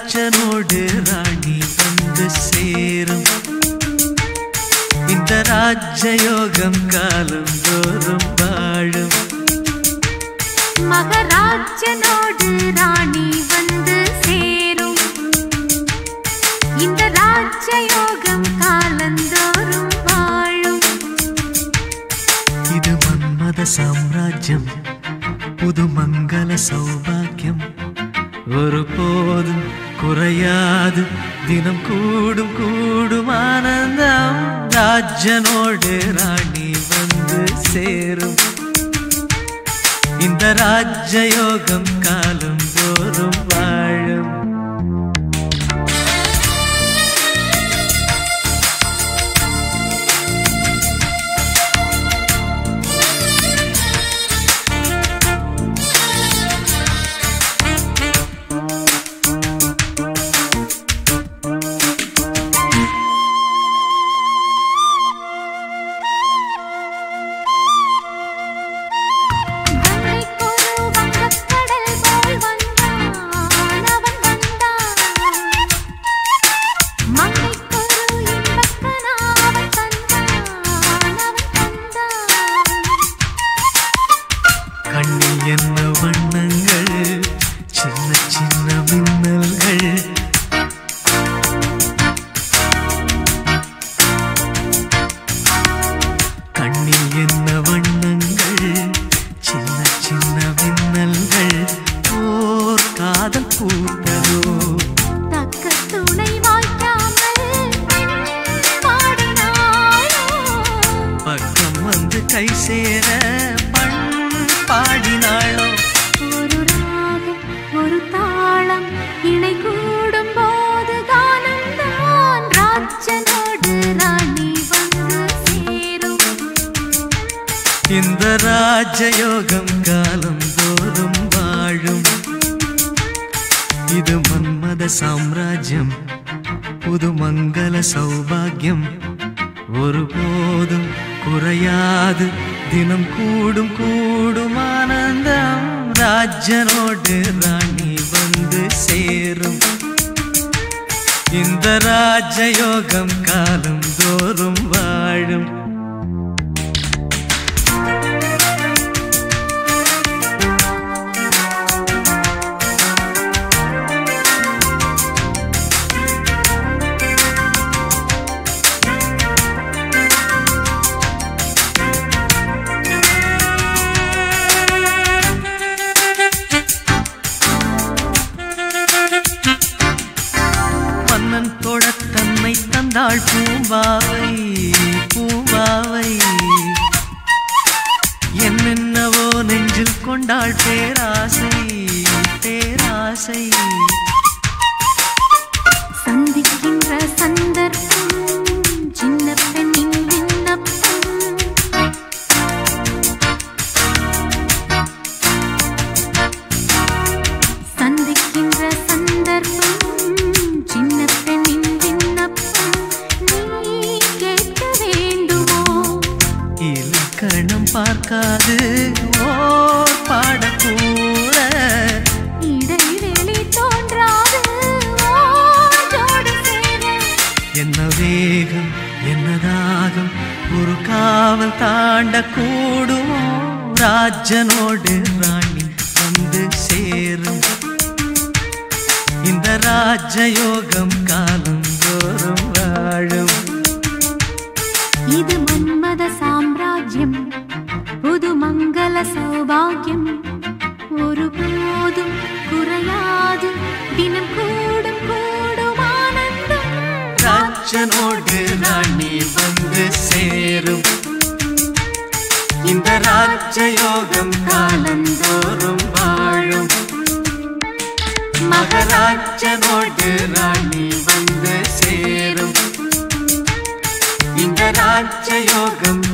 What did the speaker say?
மகராஜனோடு ராணி வந்து சேரும். இந்த ராஜயோகம் காலம் தோறும் வாழும். மகராஜனோடு ராணி வந்து சேரும். இந்த ராஜயோகம் காலந்தோறும் வாழும். இது மன்மத சாம்ராஜ்யம், புது மங்கள சௌபாக்கியம். ஒருபோதும் குறையாது, தினம் கூடும் கூடும் ஆனந்தம். ராஜனோடு ராணி வந்து சேரும். இந்த ராஜயோகம் காலம் தோறும் வாழும். என்ன வண்ணங்கள், சின்ன சின்ன மின்னல்கள். கண்ணில் என்ன வண்ணங்கள், சின்ன சின்ன மின்னல்கள். ஓர் காதல் பூத்ததோ, தக்க துணை வாய்க்காமல் பாடினாயோ. பக்கம் வந்து கை சேர பாடினாளோ. ஒரு ராகம் ஒரு தாளம் இணை கூடும் போது கானந்தான். ராஜனோடு ராணி வந்து சேரும். இந்த ராஜயோகம் காலம் தோறும் வாழும். இது மன்மத சாம்ராஜ்யம், புது மங்கள சௌபாகியம். ஒருபோதும் குறையாது, தினம் கூடும் கூடும் ஆனந்தம். ராஜனோடு ராணி வந்து சேரும். இந்த ராஜயோகம் காலம் தோறும் வாழும். தன்னை தந்தாள் பூம்பாவை பூம்பாவை. என்னென்னவோ நெஞ்சில் கொண்டாள் பேராசை பேராசை. சந்திக்கின்ற சந்தர்ப்பம் சின்ன பெண்ணின் விண்ணப்பம். சந்திக்கின்ற சந்தர்ப்பம் சின்ன பெண்ணின் விண்ணப்பம். நீ கேட்க வேண்டுமோ? இலக்கணம் பார்க்காது ஓர் பாடக்கூட. இடைவெளி தோன்றாது ஓடோடு சேர. என்ன வேகம் என்ன தாகம், ஒரு காவல் தாண்ட கூடுமோ. ராஜனோடு ராணி வந்து சேரும். இந்த ராஜயோகம் காலம் தோறும் வாழும். இது மன்மத சாம்ராஜ்யம், புது மங்கள சௌபாகியம். ஒருபோதும் குறையாது, தினம் கூடும் கூடும் ஆனந்தம். ராஜனோடு ராணி வந்து சேரும். இந்த ராஜயோகம் காலம் தோறும் வாழும். மகராஜனோடு ராணி வந்து சேரும். இந்த ராஜயோகம்